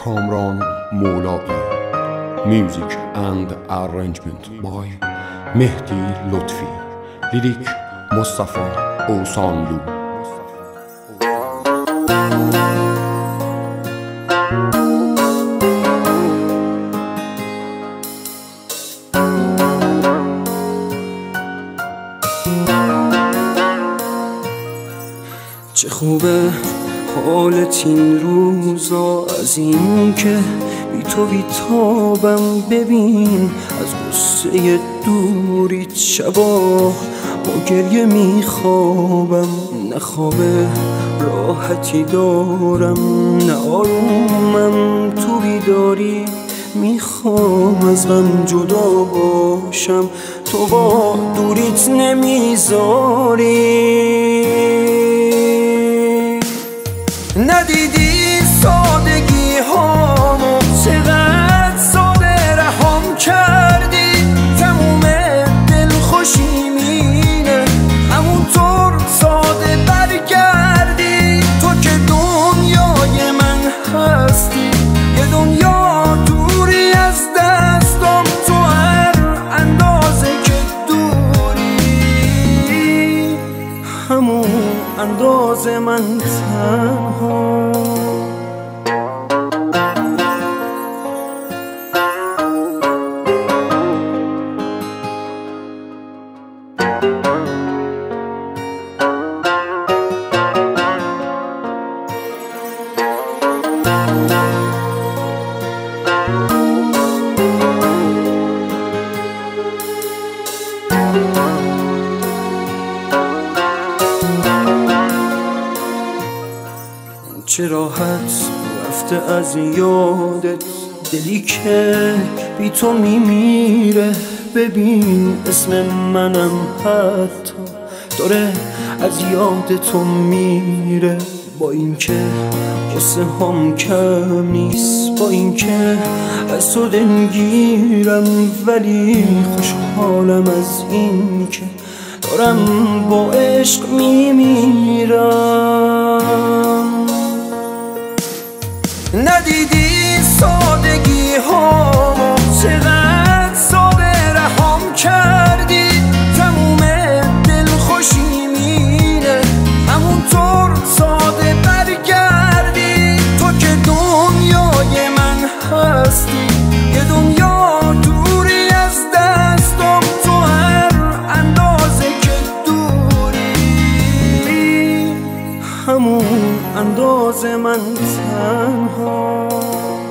Kamran Molaei. Music and arrangement by Mehdi Lotfi. Lyric Mustafa Osanlu. چه خوبه حالت این روزا، از این که بی تو بیتابم. ببین از غصه دوریت شبا با گریه میخوابم. نه خواب راحتی دارم نه آرومم، تو بیداری میخوام از غم جدا باشم. تو با دوریت نمیذاری. ندیدی سادگی هامو چقدر ساده رهام کردی. تموم دل خوشیمینه همونطور ساده برگردی. تو که دنیای من هستی، یه دنیا دوری از دستم. تو هر اندازه که دوری، همون اندازه من تنها. چه راحت رفته از یادت دلی که بی تو میمیره. ببین اسم منم حتی داره از یاد تو میره. با اینکه قصه هم کم نیست، با اینکه از تو دلگیرم، ولی خوشحالم از این که دارم با عشق میمیرم. ندیدی سادگی هامو چقدر ساده رهام کردی. تموم دل خوشیمینه همونطور ساده برگردی. تو که دنیای من هستی، یه دنیا دوری از دستم. تو هر اندازه که دوری، همون اندازه من تنها.